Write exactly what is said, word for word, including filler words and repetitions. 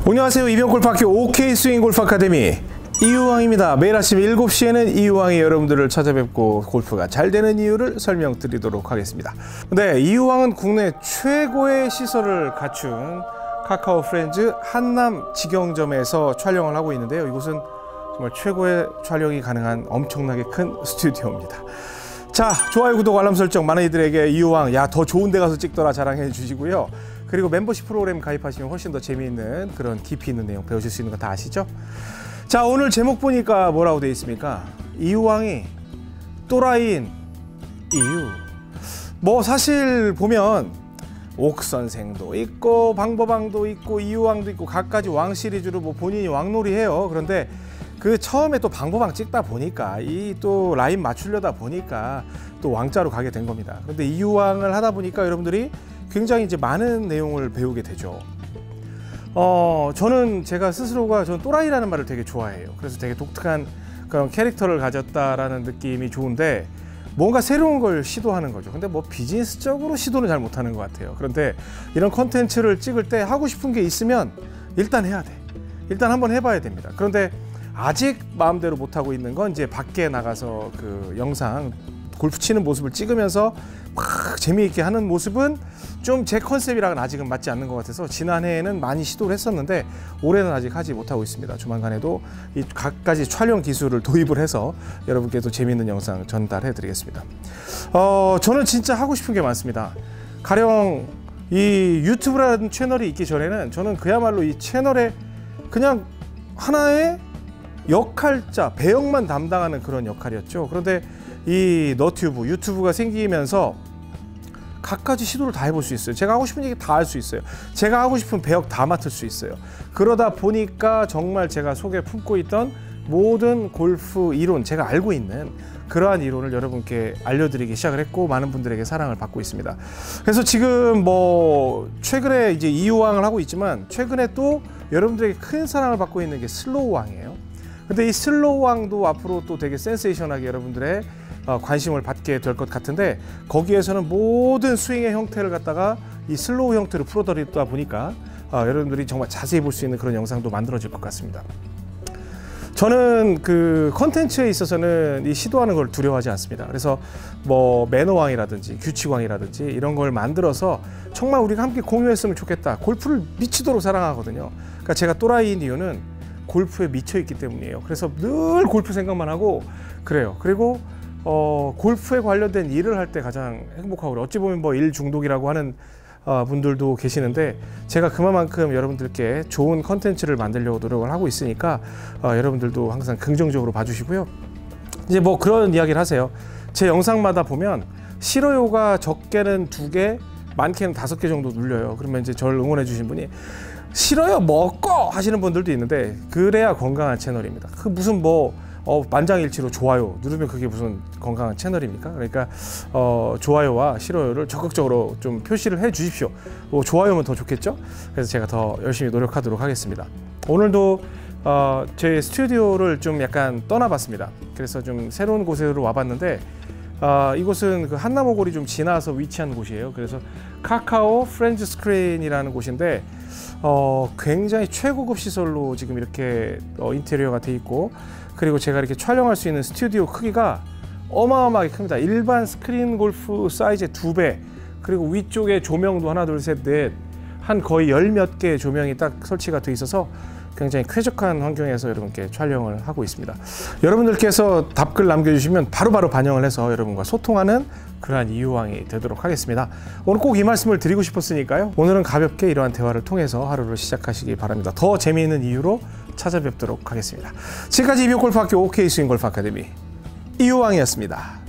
안녕하세요. 이병골프학교 오케이 스윙 골프 아카데미 이유왕입니다. 매일 아침 일곱 시에는 이유왕이 여러분들을 찾아뵙고 골프가 잘 되는 이유를 설명드리도록 하겠습니다. 네, 이유왕은 국내 최고의 시설을 갖춘 카카오 프렌즈 한남 직영점에서 촬영을 하고 있는데요. 이곳은 정말 최고의 촬영이 가능한 엄청나게 큰 스튜디오입니다. 자, 좋아요, 구독, 알람 설정, 많은 이들에게 이유왕, 야, 더 좋은 데 가서 찍더라 자랑해 주시고요. 그리고 멤버십 프로그램 가입하시면 훨씬 더 재미있는 그런 깊이 있는 내용 배우실 수 있는 거 다 아시죠? 자, 오늘 제목 보니까 뭐라고 되어 있습니까? 이유왕이 또라이인 이유. 뭐 사실 보면 옥선생도 있고 방법왕도 있고 이유왕도 있고 각가지 왕 시리즈로 뭐 본인이 왕놀이 해요. 그런데 그 처음에 또 방법왕 찍다 보니까 이 또 라인 맞추려다 보니까 또 왕자로 가게 된 겁니다. 그런데 이유왕을 하다 보니까 여러분들이 굉장히 이제 많은 내용을 배우게 되죠. 어, 저는 제가 스스로가 저는 또라이라는 말을 되게 좋아해요. 그래서 되게 독특한 그런 캐릭터를 가졌다라는 느낌이 좋은데 뭔가 새로운 걸 시도하는 거죠. 근데 뭐 비즈니스적으로 시도는 잘 못하는 것 같아요. 그런데 이런 컨텐츠를 찍을 때 하고 싶은 게 있으면 일단 해야 돼. 일단 한번 해봐야 됩니다. 그런데 아직 마음대로 못하고 있는 건 이제 밖에 나가서 그 영상 골프 치는 모습을 찍으면서 막 재미있게 하는 모습은 좀 제 컨셉이랑은 아직은 맞지 않는 것 같아서 지난해에는 많이 시도를 했었는데 올해는 아직 하지 못하고 있습니다. 조만간에도 이 각가지 촬영 기술을 도입을 해서 여러분께도 재미있는 영상 전달해 드리겠습니다. 어, 저는 진짜 하고 싶은 게 많습니다. 가령 이 유튜브라는 채널이 있기 전에는 저는 그야말로 이 채널에 그냥 하나의 역할자, 배역만 담당하는 그런 역할이었죠. 그런데 이 너튜브, 유튜브가 생기면서 각가지 시도를 다 해볼 수 있어요. 제가 하고 싶은 얘기 다 할 수 있어요. 제가 하고 싶은 배역 다 맡을 수 있어요. 그러다 보니까 정말 제가 속에 품고 있던 모든 골프 이론, 제가 알고 있는 그러한 이론을 여러분께 알려드리기 시작을 했고 많은 분들에게 사랑을 받고 있습니다. 그래서 지금 뭐 최근에 이제 이유왕을 하고 있지만 최근에 또 여러분들에게 큰 사랑을 받고 있는 게 슬로우왕이에요. 근데 이 슬로우왕도 앞으로 또 되게 센세이션하게 여러분들의 어, 관심을 받게 될 것 같은데 거기에서는 모든 스윙의 형태를 갖다가 이 슬로우 형태로 풀어드리다 보니까 어, 여러분들이 정말 자세히 볼 수 있는 그런 영상도 만들어질 것 같습니다. 저는 그 컨텐츠에 있어서는 이 시도하는 걸 두려워하지 않습니다. 그래서 뭐 매너왕이라든지 규칙왕이라든지 이런 걸 만들어서 정말 우리가 함께 공유했으면 좋겠다. 골프를 미치도록 사랑하거든요. 그러니까 제가 또라이인 이유는 골프에 미쳐있기 때문이에요. 그래서 늘 골프 생각만 하고 그래요. 그리고 어, 골프에 관련된 일을 할 때 가장 행복하고 어찌 보면 뭐 일 중독이라고 하는 어, 분들도 계시는데 제가 그만큼 여러분들께 좋은 컨텐츠를 만들려고 노력을 하고 있으니까 어, 여러분들도 항상 긍정적으로 봐주시고요. 이제 뭐 그런 이야기를 하세요. 제 영상마다 보면 싫어요가 적게는 두 개, 많게는 다섯 개 정도 눌려요. 그러면 이제 저를 응원해 주신 분이 싫어요 먹고 하시는 분들도 있는데 그래야 건강한 채널입니다. 그 무슨 뭐 어, 만장일치로 좋아요 누르면 그게 무슨 건강한 채널입니까? 그러니까 어, 좋아요와 싫어요를 적극적으로 좀 표시를 해 주십시오. 뭐 좋아요면 더 좋겠죠? 그래서 제가 더 열심히 노력하도록 하겠습니다. 오늘도 어, 제 스튜디오를 좀 약간 떠나봤습니다. 그래서 좀 새로운 곳으로 와봤는데 어, 이곳은 그 한남오골이 좀 지나서 위치한 곳이에요. 그래서 카카오 프렌즈 스크린이라는 곳인데 어, 굉장히 최고급 시설로 지금 이렇게 어, 인테리어가 돼 있고 그리고 제가 이렇게 촬영할 수 있는 스튜디오 크기가 어마어마하게 큽니다. 일반 스크린 골프 사이즈의 두 배 그리고 위쪽에 조명도 하나 둘 셋 넷 한 거의 열 몇 개의 조명이 딱 설치가 돼 있어서 굉장히 쾌적한 환경에서 여러분께 촬영을 하고 있습니다. 여러분들께서 답글 남겨주시면 바로바로 반영을 해서 여러분과 소통하는 그러한 이유왕이 되도록 하겠습니다. 오늘 꼭 이 말씀을 드리고 싶었으니까요. 오늘은 가볍게 이러한 대화를 통해서 하루를 시작하시기 바랍니다. 더 재미있는 이유로 찾아뵙도록 하겠습니다. 지금까지 이병골프학교 오케이 스윙 골프 아카데미 이유왕이었습니다.